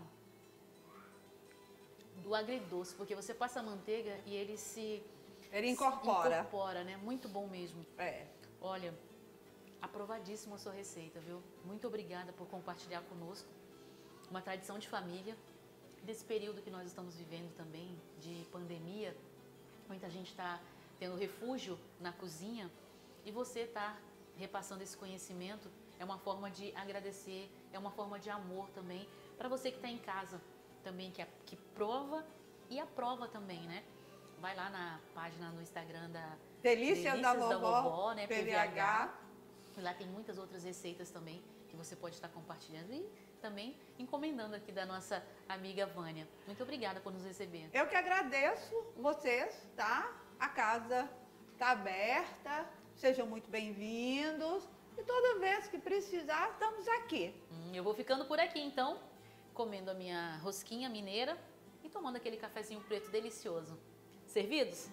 do agridoce, porque você passa a manteiga e ele se Ele incorpora. se incorpora, né? Muito bom mesmo. É. Olha, aprovadíssima a sua receita, viu? Muito obrigada por compartilhar conosco uma tradição de família desse período que nós estamos vivendo também de pandemia. Muita gente está tendo refúgio na cozinha e você está repassando esse conhecimento. É uma forma de agradecer, é uma forma de amor também para você que está em casa também, que, que prova e aprova também, né? Vai lá na página no Instagram da Delícias, Delícias da, Vovó, da Vovó, né? P V H. E lá tem muitas outras receitas também que você pode estar compartilhando e também encomendando aqui da nossa amiga Vânia. Muito obrigada por nos receber. Eu que agradeço vocês, tá? A casa está aberta, sejam muito bem-vindos. E toda vez que precisar, estamos aqui. Hum, eu vou ficando por aqui, então, comendo a minha rosquinha mineira e tomando aquele cafezinho preto delicioso. Servidos?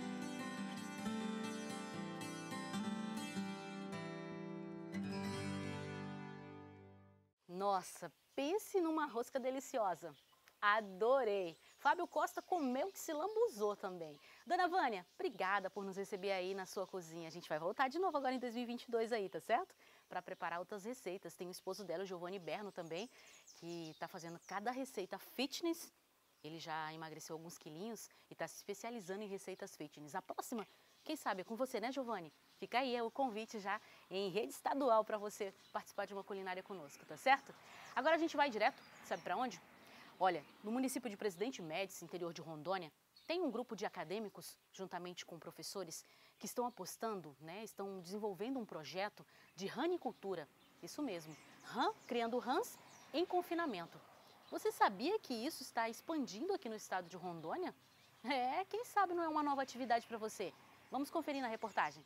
Nossa, pense numa rosca deliciosa. Adorei! Fábio Costa comeu que se lambuzou também. Dona Vânia, obrigada por nos receber aí na sua cozinha. A gente vai voltar de novo agora em dois mil e vinte e dois aí, tá certo? Para preparar outras receitas. Tem o esposo dela, o Giovanni Berno também, que está fazendo cada receita fitness. Ele já emagreceu alguns quilinhos e está se especializando em receitas fitness. A próxima, quem sabe, é com você, né, Giovanni? Fica aí é o convite já em rede estadual para você participar de uma culinária conosco, tá certo? Agora a gente vai direto, sabe para onde? Olha, no município de Presidente Médici, interior de Rondônia, tem um grupo de acadêmicos, juntamente com professores, que estão apostando, né, estão desenvolvendo um projeto de ranicultura. Isso mesmo, rã, criando rãs em confinamento. Você sabia que isso está expandindo aqui no estado de Rondônia? É, quem sabe não é uma nova atividade para você? Vamos conferir na reportagem.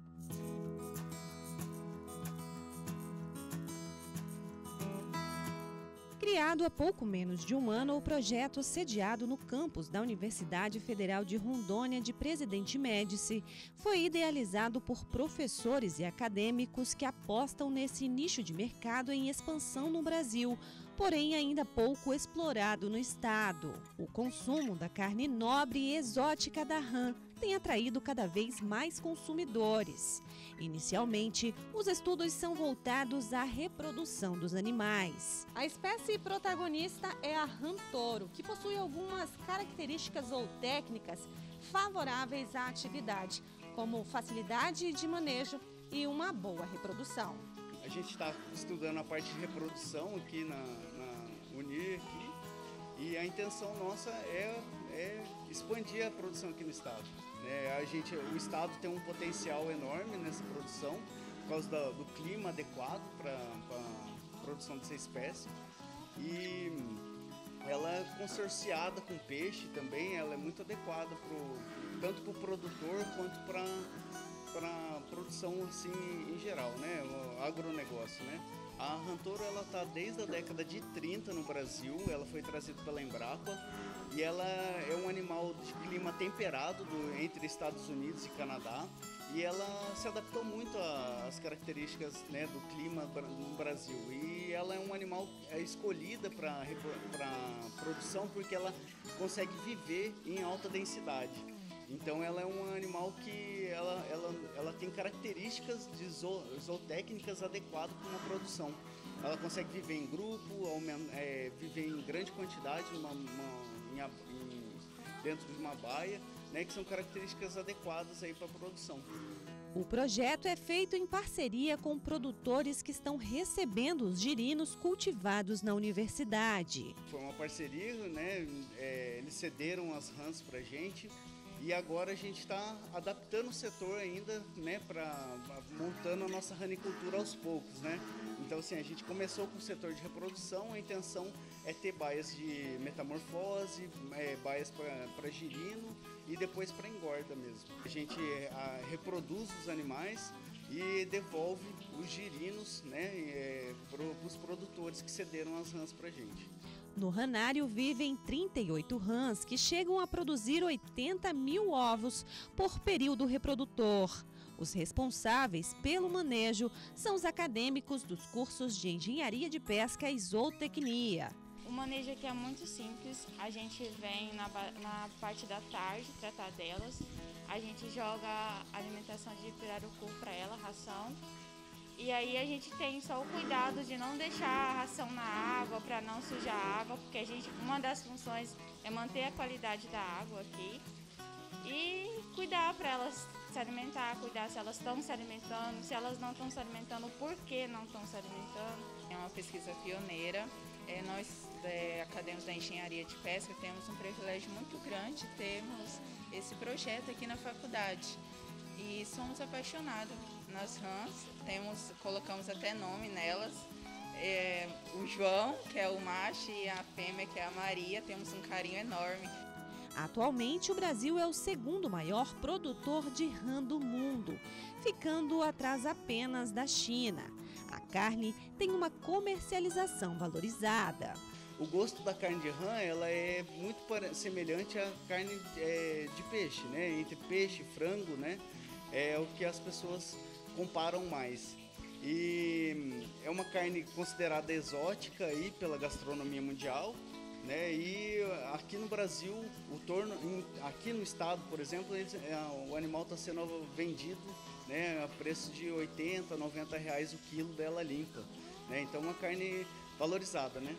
Criado há pouco menos de um ano, o projeto, sediado no campus da Universidade Federal de Rondônia de Presidente Médici, foi idealizado por professores e acadêmicos que apostam nesse nicho de mercado em expansão no Brasil, porém ainda pouco explorado no estado. O consumo da carne nobre e exótica da rã tem atraído cada vez mais consumidores. Inicialmente, os estudos são voltados à reprodução dos animais. A espécie protagonista é a rã touro, que possui algumas características ou técnicas favoráveis à atividade, como facilidade de manejo e uma boa reprodução. A gente está estudando a parte de reprodução aqui na, na Unir aqui, e a intenção nossa é, é expandir a produção aqui no estado. É, a gente, o estado tem um potencial enorme nessa produção por causa da, do clima adequado para a produção dessa espécie, e ela é consorciada com peixe também, ela é muito adequada pro, tanto para o produtor quanto para para produção assim em geral, né, o agronegócio, né. A rã touro, ela está desde a década de trinta no Brasil, ela foi trazida pela Embrapa e ela é um animal de clima temperado do, entre Estados Unidos e Canadá, e ela se adaptou muito às características, né, do clima no Brasil, e ela é um animal escolhida para produção porque ela consegue viver em alta densidade. Então ela é um animal que ela, ela, ela tem características de zoo, zootécnicas adequadas para uma produção. Ela consegue viver em grupo, é, viver em grande quantidade numa, uma, em, em, dentro de uma baia, né, que são características adequadas aí para a produção. O projeto é feito em parceria com produtores que estão recebendo os girinos cultivados na universidade. Foi uma parceria, né? É, eles cederam as rãs para a gente e agora a gente está adaptando o setor ainda, né? Para montando a nossa ranicultura aos poucos, né? Então, assim, a gente começou com o setor de reprodução, a intenção é ter baias de metamorfose, é, baias para girino e depois para engorda mesmo. A gente a, reproduz os animais e devolve os girinos, né, é, para os produtores que cederam as rãs para a gente. No ranário vivem trinta e oito rãs que chegam a produzir oitenta mil ovos por período reprodutor. Os responsáveis pelo manejo são os acadêmicos dos cursos de Engenharia de Pesca e Zootecnia. O manejo aqui é muito simples, a gente vem na, na parte da tarde tratar delas, a gente joga alimentação de pirarucu para ela, ração, e aí a gente tem só o cuidado de não deixar a ração na água para não sujar a água, porque a gente, uma das funções é manter a qualidade da água aqui e cuidar para elas se alimentar, cuidar se elas estão se alimentando, se elas não estão se alimentando, por que não estão se alimentando. É uma pesquisa pioneira. É, nós, é, acadêmicos da Engenharia de Pesca, temos um privilégio muito grande, temos esse projeto aqui na faculdade e somos apaixonados nas rãs, temos, colocamos até nome nelas, é, o João, que é o macho, e a fêmea, que é a Maria, temos um carinho enorme. Atualmente, o Brasil é o segundo maior produtor de rã do mundo, ficando atrás apenas da China. A carne tem uma comercialização valorizada. O gosto da carne de rã ela é muito semelhante à carne é, de peixe, né? Entre peixe e frango, né? É o que as pessoas comparam mais. E é uma carne considerada exótica aí pela gastronomia mundial. Né? E aqui no Brasil, o torno, aqui no estado, por exemplo, eles, é, o animal está sendo vendido, né, a preço de oitenta, noventa reais o quilo dela limpa. Né? Então, uma carne valorizada, né?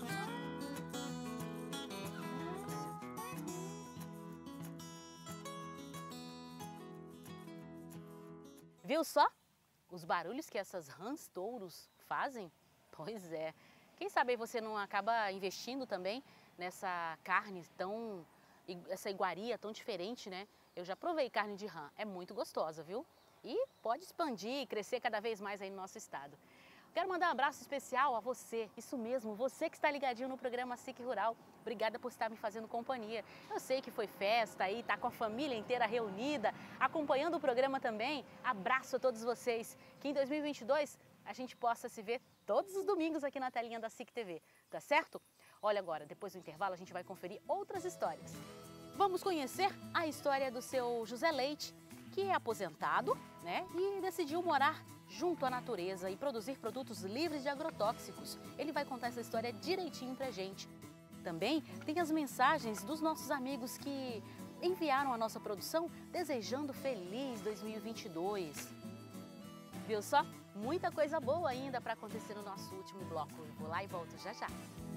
Viu só os barulhos que essas rãs touros fazem? Pois é. Quem sabe você não acaba investindo também nessa carne tão, essa iguaria tão diferente, né? Eu já provei carne de rã, é muito gostosa, viu? E pode expandir e crescer cada vez mais aí no nosso estado. Quero mandar um abraço especial a você, isso mesmo, você que está ligadinho no programa S I C Rural. Obrigada por estar me fazendo companhia. Eu sei que foi festa aí, tá com a família inteira reunida, acompanhando o programa também. Abraço a todos vocês, que em dois mil e vinte e dois a gente possa se ver todos os domingos aqui na telinha da S I C T V, tá certo? Olha agora, depois do intervalo a gente vai conferir outras histórias. Vamos conhecer a história do seu José Leite, que é aposentado, né, e decidiu morar junto à natureza e produzir produtos livres de agrotóxicos. Ele vai contar essa história direitinho pra gente. Também tem as mensagens dos nossos amigos que enviaram a nossa produção desejando feliz dois mil e vinte e dois. Viu só? Muita coisa boa ainda para acontecer no nosso último bloco. Eu vou lá e volto já já.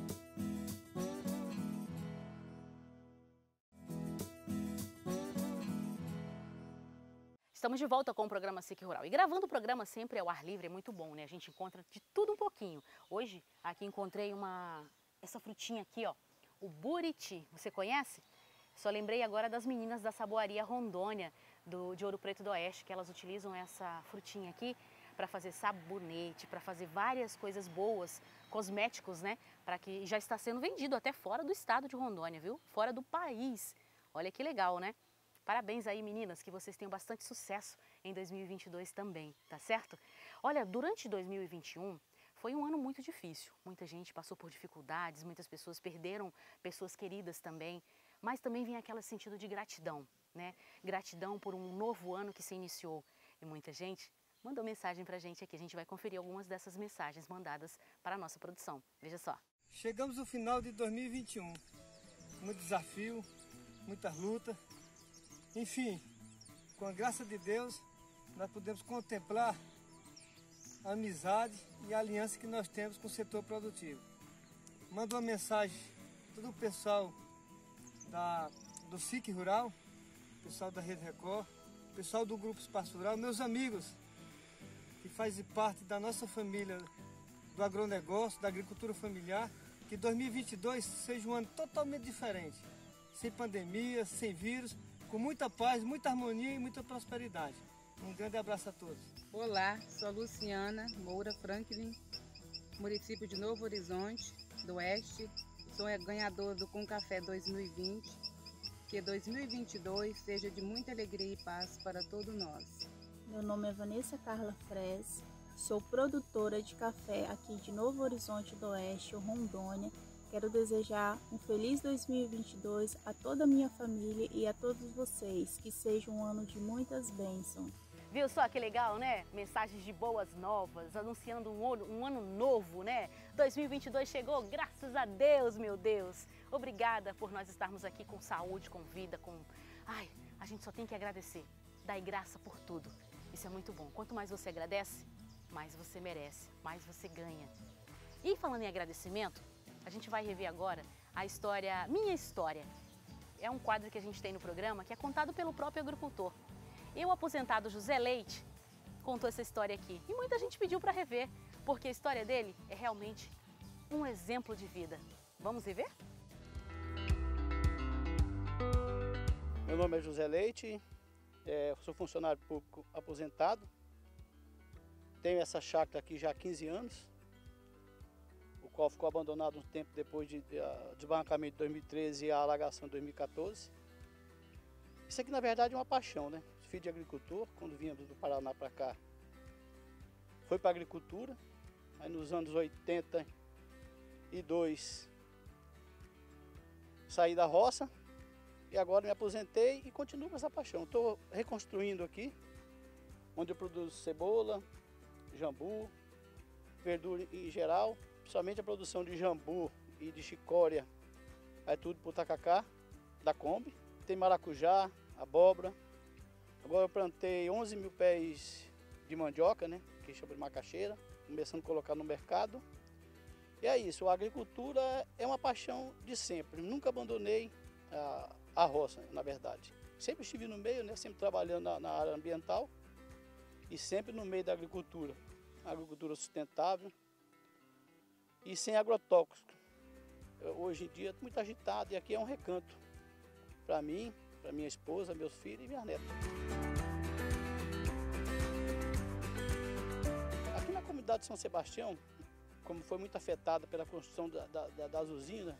Estamos de volta com o programa S I C Rural. E gravando o programa sempre ao ar livre é muito bom, né? A gente encontra de tudo um pouquinho. Hoje, aqui encontrei uma... essa frutinha aqui, ó. O buriti. Você conhece? Só lembrei agora das meninas da Saboaria Rondônia, do, de Ouro Preto do Oeste, que elas utilizam essa frutinha aqui para fazer sabonete, para fazer várias coisas boas, cosméticos, né? Para que já está sendo vendido até fora do estado de Rondônia, viu? Fora do país. Olha que legal, né? Parabéns aí, meninas, que vocês tenham bastante sucesso em dois mil e vinte e dois também, tá certo? Olha, durante dois mil e vinte e um foi um ano muito difícil. Muita gente passou por dificuldades, muitas pessoas perderam pessoas queridas também, mas também vem aquele sentido de gratidão, né? Gratidão por um novo ano que se iniciou. E muita gente mandou mensagem pra gente aqui. A gente vai conferir algumas dessas mensagens mandadas para a nossa produção. Veja só. Chegamos ao final de dois mil e vinte e um. Muito desafio, muitas lutas. Enfim, com a graça de Deus, nós podemos contemplar a amizade e a aliança que nós temos com o setor produtivo. Mando uma mensagem a todo o pessoal da, do S I C Rural, pessoal da Rede Record, pessoal do Grupo Espaço Rural, meus amigos que fazem parte da nossa família do agronegócio, da agricultura familiar, que dois mil e vinte e dois seja um ano totalmente diferente, sem pandemia, sem vírus, com muita paz, muita harmonia e muita prosperidade. Um grande abraço a todos. Olá, sou Luciana Moura Franklin, município de Novo Horizonte do Oeste. Sou a ganhadora do Com Café dois mil e vinte. Que dois mil e vinte e dois seja de muita alegria e paz para todos nós. Meu nome é Vanessa Carla Fres, sou produtora de café aqui de Novo Horizonte do Oeste, Rondônia. Quero desejar um feliz dois mil e vinte e dois a toda a minha família e a todos vocês, que seja um ano de muitas bênçãos. Viu só que legal, né? Mensagens de boas novas, anunciando um ano, um ano novo, né? dois mil e vinte e dois chegou, graças a Deus, meu Deus. Obrigada por nós estarmos aqui com saúde, com vida, com... Ai, a gente só tem que agradecer. Dai graça por tudo. Isso é muito bom. Quanto mais você agradece, mais você merece, mais você ganha. E falando em agradecimento, a gente vai rever agora a história, Minha História. É um quadro que a gente tem no programa que é contado pelo próprio agricultor. E o aposentado José Leite contou essa história aqui. E muita gente pediu para rever, porque a história dele é realmente um exemplo de vida. Vamos rever? Meu nome é José Leite, é, sou funcionário público aposentado. Tenho essa chácara aqui já há quinze anos, o qual ficou abandonado um tempo depois de, de, de desbarrancamento de dois mil e treze e a alagação de dois mil e quatorze. Isso aqui, na verdade, é uma paixão, né? Filho de agricultor, quando viemos do Paraná para cá, foi para a agricultura. Aí nos anos oitenta e dois saí da roça e agora me aposentei e continuo com essa paixão. Estou reconstruindo aqui, onde eu produzo cebola, jambu, verdura em geral, principalmente a produção de jambu e de chicória, é tudo para o tacacá da Kombi. Tem maracujá, abóbora. Agora eu plantei onze mil pés de mandioca, né, que chama de macaxeira, começando a colocar no mercado. E é isso, a agricultura é uma paixão de sempre. Nunca abandonei a, a roça, na verdade. Sempre estive no meio, né, sempre trabalhando na, na área ambiental e sempre no meio da agricultura. Agricultura sustentável e sem agrotóxico. Hoje em dia é muito agitado e aqui é um recanto para mim, para minha esposa, meus filhos e minha neta. Aqui na comunidade de São Sebastião, como foi muito afetada pela construção da, da, das usinas,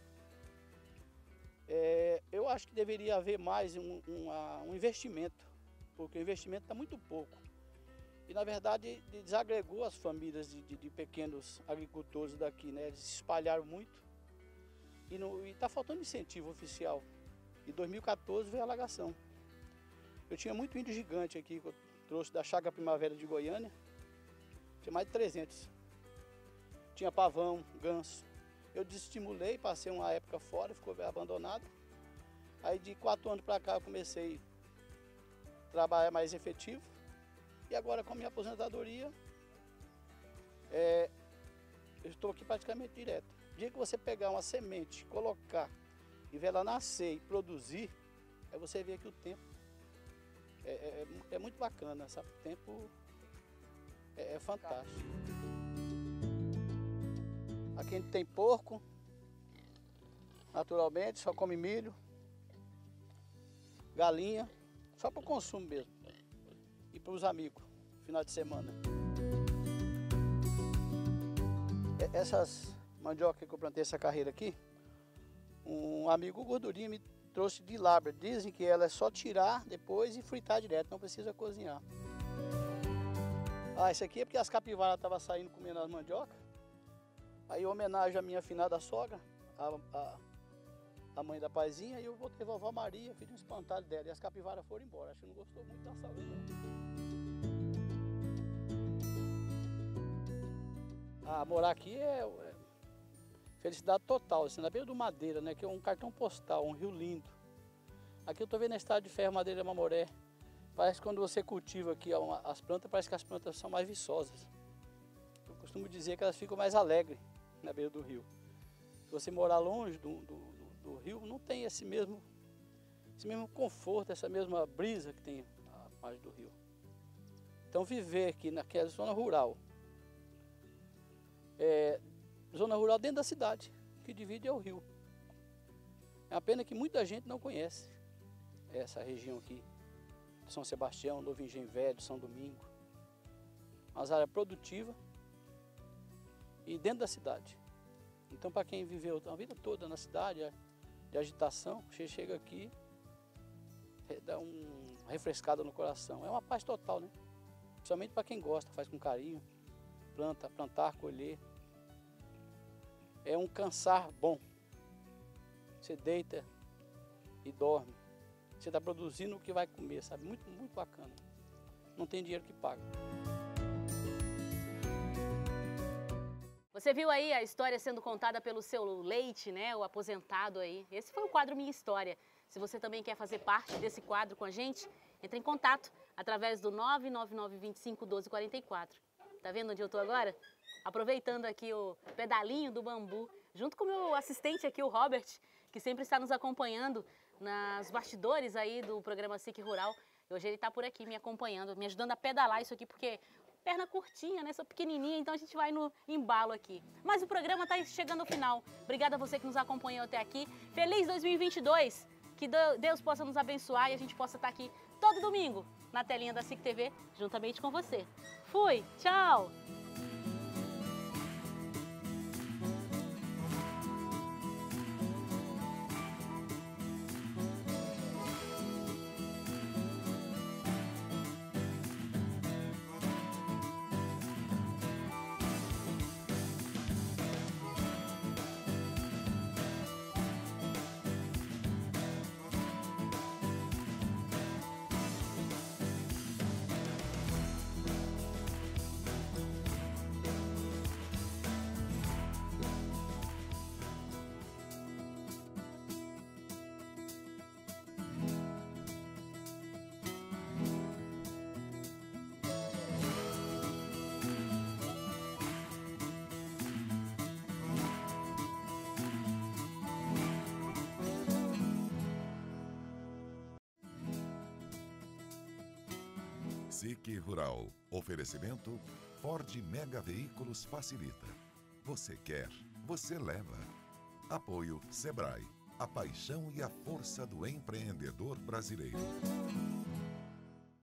é, eu acho que deveria haver mais um, um, um investimento, porque o investimento está muito pouco. E na verdade desagregou as famílias de, de, de pequenos agricultores daqui, né? Eles se espalharam muito e está faltando incentivo oficial. Em dois mil e quatorze veio a alagação. Eu tinha muito índio gigante aqui, que eu trouxe da Chácara Primavera de Goiânia. Tinha mais de trezentos. Tinha pavão, ganso. Eu desestimulei, passei uma época fora, ficou abandonado. Aí de quatro anos para cá eu comecei a trabalhar mais efetivo. E agora com a minha aposentadoria, é, eu estou aqui praticamente direto. O dia que você pegar uma semente, colocar e ver ela nascer e produzir, aí você vê que o tempo é, é, é muito bacana, sabe? O tempo é, é fantástico. Aqui a gente tem porco, naturalmente, só come milho, galinha, só para o consumo mesmo. E para os amigos, final de semana. Essas mandioca que eu plantei essa carreira aqui, um amigo gordurinha me trouxe de Lábrea. Dizem que ela é só tirar depois e fritar direto, não precisa cozinhar. Ah, esse aqui é porque as capivaras estavam saindo comendo as mandioca. Aí em homenagem à minha afinada sogra, a, a, a mãe da paizinha, e eu botei vovó Maria, fiz um espantalho dela. E as capivaras foram embora, acho que não gostou muito da saúde não. Ah, morar aqui é, é felicidade total, assim, na beira do Madeira, né, que é um cartão postal, um rio lindo. Aqui eu estou vendo a estrada de ferro Madeira Mamoré. Parece que quando você cultiva aqui as plantas, parece que as plantas são mais viçosas. Eu costumo dizer que elas ficam mais alegres na beira do rio. Se você morar longe do, do, do, do rio, não tem esse mesmo, esse mesmo conforto, essa mesma brisa que tem margem do rio. Então viver aqui naquela zona rural, é, zona rural dentro da cidade, que divide é o rio. É uma pena que muita gente não conhece essa região aqui, de São Sebastião, Novo Engenho Velho, São Domingo. Uma área produtiva e dentro da cidade. Então, para quem viveu a vida toda na cidade, de agitação, você chega aqui, dá uma refrescada no coração. É uma paz total, né? Principalmente para quem gosta, faz com carinho, planta, plantar, colher. É um cansar bom. Você deita e dorme. Você está produzindo o que vai comer, sabe? Muito, muito bacana. Não tem dinheiro que paga. Você viu aí a história sendo contada pelo seu Leite, né? O aposentado aí. Esse foi o quadro Minha História. Se você também quer fazer parte desse quadro com a gente, entre em contato através do nove nove nove, vinte e cinco, doze, quarenta e quatro. Tá vendo onde eu tô agora? Aproveitando aqui o pedalinho do bambu, junto com o meu assistente aqui, o Robert, que sempre está nos acompanhando nas bastidores aí do programa S I C Rural. Hoje ele está por aqui me acompanhando, me ajudando a pedalar isso aqui, porque perna curtinha, né? Sou pequenininha, então a gente vai no embalo aqui. Mas o programa está chegando ao final. Obrigada a você que nos acompanhou até aqui. Feliz dois mil e vinte e dois! Que Deus possa nos abençoar e a gente possa estar aqui todo domingo na telinha da S I C T V, juntamente com você. Fui! Tchau! S I C Rural. Oferecimento Ford Mega Veículos facilita. Você quer, você leva. Apoio Sebrae. A paixão e a força do empreendedor brasileiro.